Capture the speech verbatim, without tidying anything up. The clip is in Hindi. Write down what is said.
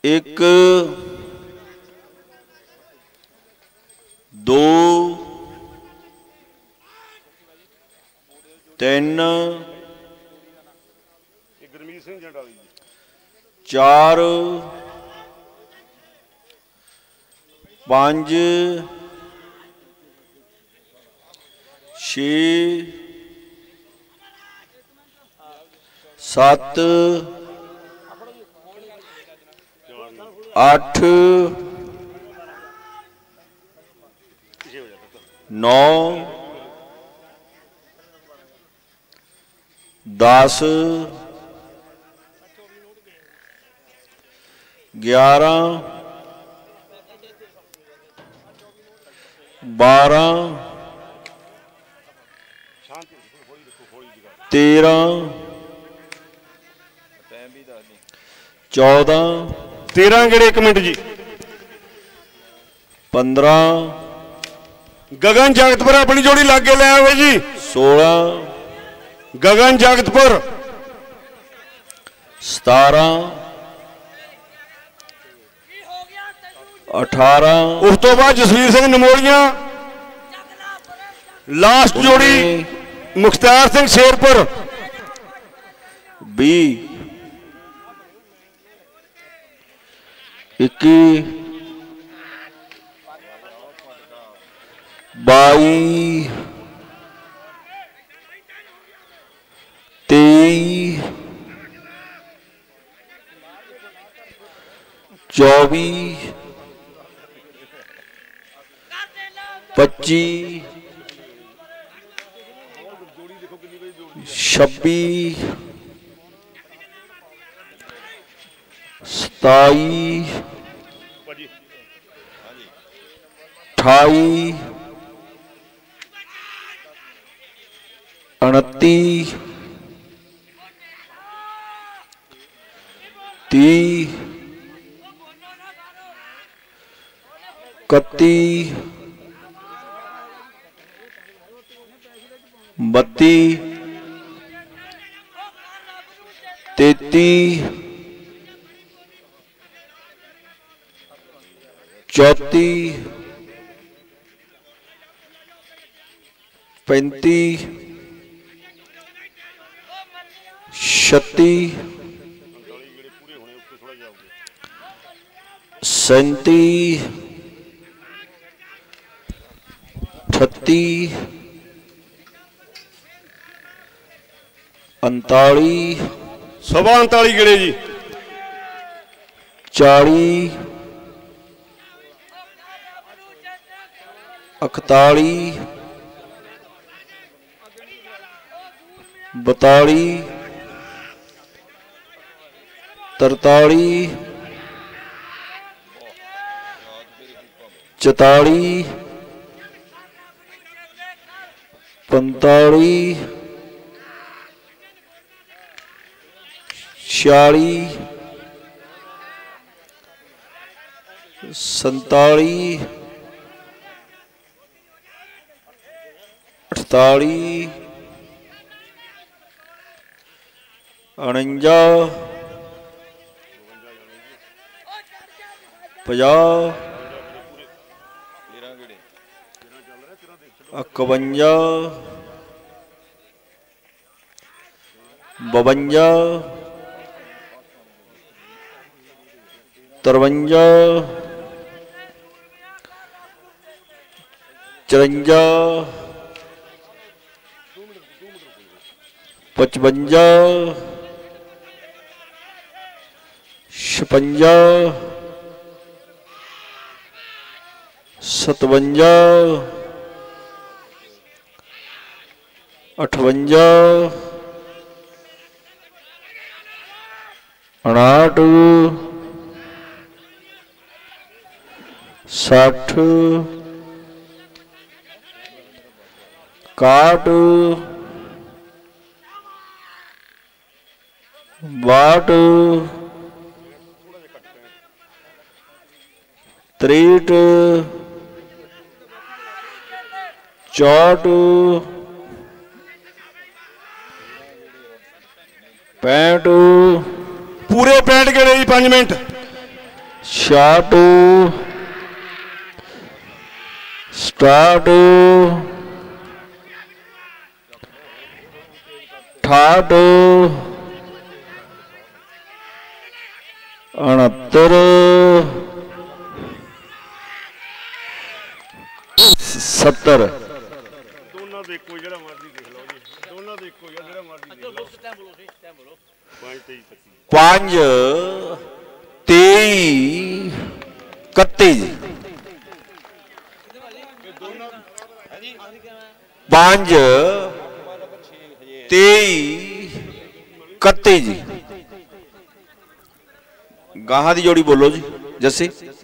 एक दो तीन चार पांच छे सत्त अठ नौ दस ग्यारह बारह तेरह चौदह तेरह गेड़े एक मिनट जी पंद्रह गगन जगतपुर अपनी जोड़ी लागे ले आवे जी सोलह गगन जगतपुर सतारह अठारह उस तो बाद जसवीर सिंह नमोलिया लास्ट जोड़ी मुख्तार सिंह शेरपुर बी इक्की बाई तेई चौबीस पच्ची छब्बी सताई अठाई उनती ती इकती बत्ती तेती चौती पैंती छत्ती सैंती अठत्ती उनताली सवा उनताली गेड़े जी चाली इकताली बताली तरताली चौताली पंताली छियाली संताली अठताली उणंजा पचास इकवंजा बवंजा तरवंजा चरंजा पचवंजा छपंजा सतवंजा अठवंजा उनाहठ साठ काठ बाठ त्रेट चौट पैंठ पूरे पैंठ गेड़े जी पांच मिनट ਛਿਆਹਠ ਸਤਾਹਠ ਅਠਾਹਠ ਉਣੱਤਰ सत्तर ਦੋਨਾਂ ਦੇ ਇੱਕੋ ਜਿਹੜਾ ਮਰਜ਼ੀ ਦੇਖ ਲਓ ਜੀ ਦੋਨਾਂ ਦੇ ਇੱਕੋ ਜਿਹੜਾ ਮਰਜ਼ੀ ਦੇਖ ਲਓ ਪੰਜ ਤੇਈ ਪੱਚੀ पांच तेई इकती जी पांच तेई इकती जी गाहां दी जोड़ी बोलो जी जस्सी